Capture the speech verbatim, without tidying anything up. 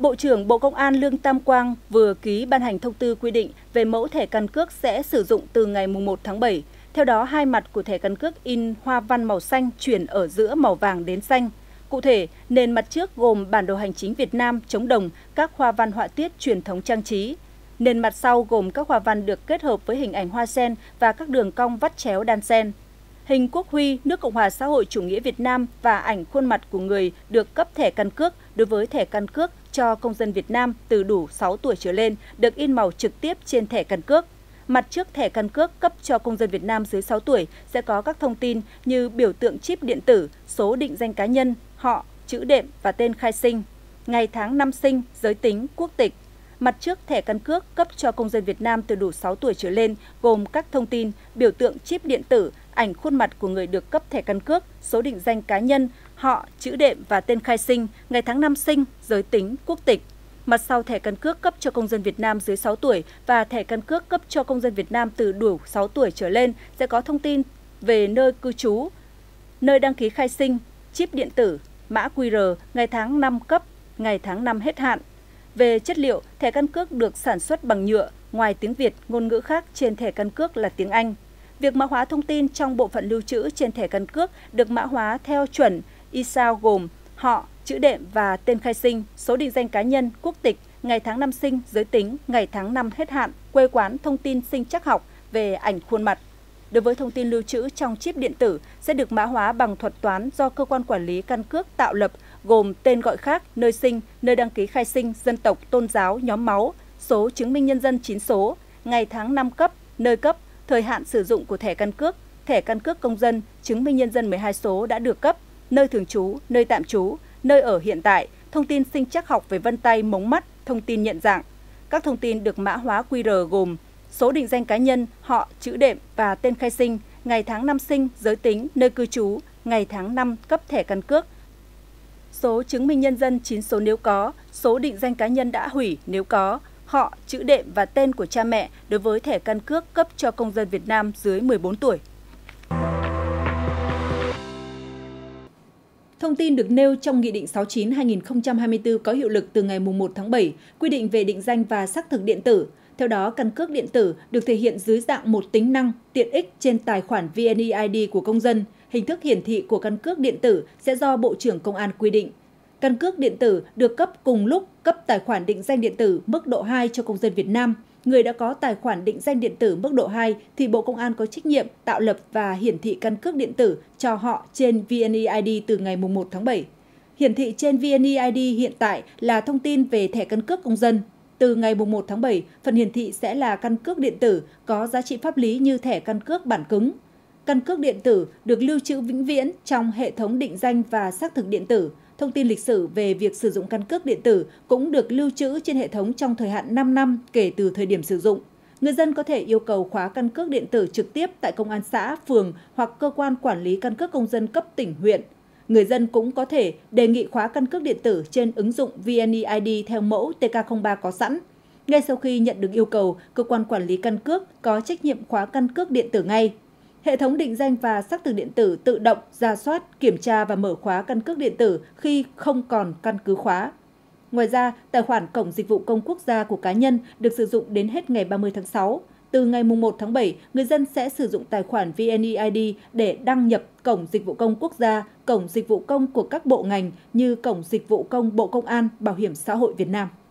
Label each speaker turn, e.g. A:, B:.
A: Bộ trưởng Bộ Công an Lương Tam Quang vừa ký ban hành thông tư quy định về mẫu thẻ căn cước sẽ sử dụng từ ngày mùng một tháng bảy. Theo đó, hai mặt của thẻ căn cước in hoa văn màu xanh chuyển ở giữa màu vàng đến xanh. Cụ thể, nền mặt trước gồm bản đồ hành chính Việt Nam chống đồng, các hoa văn họa tiết truyền thống trang trí. Nền mặt sau gồm các hoa văn được kết hợp với hình ảnh hoa sen và các đường cong vắt chéo đan xen. Hình quốc huy nước Cộng hòa xã hội chủ nghĩa Việt Nam và ảnh khuôn mặt của người được cấp thẻ căn cước đối với thẻ căn cước cho công dân Việt Nam từ đủ sáu tuổi trở lên được in màu trực tiếp trên thẻ căn cước. Mặt trước thẻ căn cước cấp cho công dân Việt Nam dưới sáu tuổi sẽ có các thông tin như biểu tượng chip điện tử, số định danh cá nhân, họ, chữ đệm và tên khai sinh, ngày tháng năm sinh, giới tính, quốc tịch. Mặt trước thẻ căn cước cấp cho công dân Việt Nam từ đủ sáu tuổi trở lên gồm các thông tin biểu tượng chip điện tử, ảnh khuôn mặt của người được cấp thẻ căn cước, số định danh cá nhân, họ, chữ đệm và tên khai sinh, ngày tháng năm sinh, giới tính, quốc tịch. Mặt sau thẻ căn cước cấp cho công dân Việt Nam dưới sáu tuổi và thẻ căn cước cấp cho công dân Việt Nam từ đủ sáu tuổi trở lên sẽ có thông tin về nơi cư trú, nơi đăng ký khai sinh, chip điện tử, mã quy rờ, ngày tháng năm cấp, ngày tháng năm hết hạn. Về chất liệu, thẻ căn cước được sản xuất bằng nhựa, ngoài tiếng Việt, ngôn ngữ khác trên thẻ căn cước là tiếng Anh. Việc mã hóa thông tin trong bộ phận lưu trữ trên thẻ căn cước được mã hóa theo chuẩn i ét a o gồm họ, chữ đệm và tên khai sinh, số định danh cá nhân, quốc tịch, ngày tháng năm sinh, giới tính, ngày tháng năm hết hạn, quê quán, thông tin sinh trắc học về ảnh khuôn mặt. Đối với thông tin lưu trữ trong chip điện tử sẽ được mã hóa bằng thuật toán do cơ quan quản lý căn cước tạo lập gồm tên gọi khác, nơi sinh, nơi đăng ký khai sinh, dân tộc, tôn giáo, nhóm máu, số chứng minh nhân dân chín số, ngày tháng năm cấp, nơi cấp, thời hạn sử dụng của thẻ căn cước, thẻ căn cước công dân, chứng minh nhân dân mười hai số đã được cấp, nơi thường trú, nơi tạm trú, nơi ở hiện tại, thông tin sinh trắc học về vân tay, mống mắt, thông tin nhận dạng. Các thông tin được mã hóa quy rờ gồm số định danh cá nhân, họ, chữ đệm và tên khai sinh, ngày tháng năm sinh, giới tính, nơi cư trú, ngày tháng năm cấp thẻ căn cước, số chứng minh nhân dân chín số nếu có, số định danh cá nhân đã hủy nếu có, họ, chữ đệm và tên của cha mẹ đối với thẻ căn cước cấp cho công dân Việt Nam dưới mười bốn tuổi. Thông tin được nêu trong Nghị định sáu mươi chín trên hai nghìn không trăm hai mươi tư có hiệu lực từ ngày mùng một tháng bảy, quy định về định danh và xác thực điện tử. Theo đó, căn cước điện tử được thể hiện dưới dạng một tính năng, tiện ích trên tài khoản vê en e i đê của công dân. Hình thức hiển thị của căn cước điện tử sẽ do Bộ trưởng Công an quy định. Căn cước điện tử được cấp cùng lúc cấp tài khoản định danh điện tử mức độ hai cho công dân Việt Nam. Người đã có tài khoản định danh điện tử mức độ hai thì Bộ Công an có trách nhiệm tạo lập và hiển thị căn cước điện tử cho họ trên vê en e i đê từ ngày mùng một tháng bảy. Hiển thị trên vê en e i đê hiện tại là thông tin về thẻ căn cước công dân. Từ ngày mùng một tháng bảy, phần hiển thị sẽ là căn cước điện tử có giá trị pháp lý như thẻ căn cước bản cứng. Căn cước điện tử được lưu trữ vĩnh viễn trong hệ thống định danh và xác thực điện tử. Thông tin lịch sử về việc sử dụng căn cước điện tử cũng được lưu trữ trên hệ thống trong thời hạn năm năm kể từ thời điểm sử dụng. Người dân có thể yêu cầu khóa căn cước điện tử trực tiếp tại công an xã, phường hoặc cơ quan quản lý căn cước công dân cấp tỉnh, huyện. Người dân cũng có thể đề nghị khóa căn cước điện tử trên ứng dụng vê en e i đê theo mẫu T K không ba có sẵn. Ngay sau khi nhận được yêu cầu, cơ quan quản lý căn cước có trách nhiệm khóa căn cước điện tử ngay. Hệ thống định danh và xác thực điện tử tự động rà soát, kiểm tra và mở khóa căn cước điện tử khi không còn căn cứ khóa. Ngoài ra, tài khoản Cổng Dịch vụ Công Quốc gia của cá nhân được sử dụng đến hết ngày ba mươi tháng sáu. Từ ngày mùng một tháng bảy, người dân sẽ sử dụng tài khoản vê en e i đê để đăng nhập Cổng Dịch vụ Công Quốc gia, Cổng Dịch vụ Công của các bộ ngành như Cổng Dịch vụ Công Bộ Công an, Bảo hiểm xã hội Việt Nam.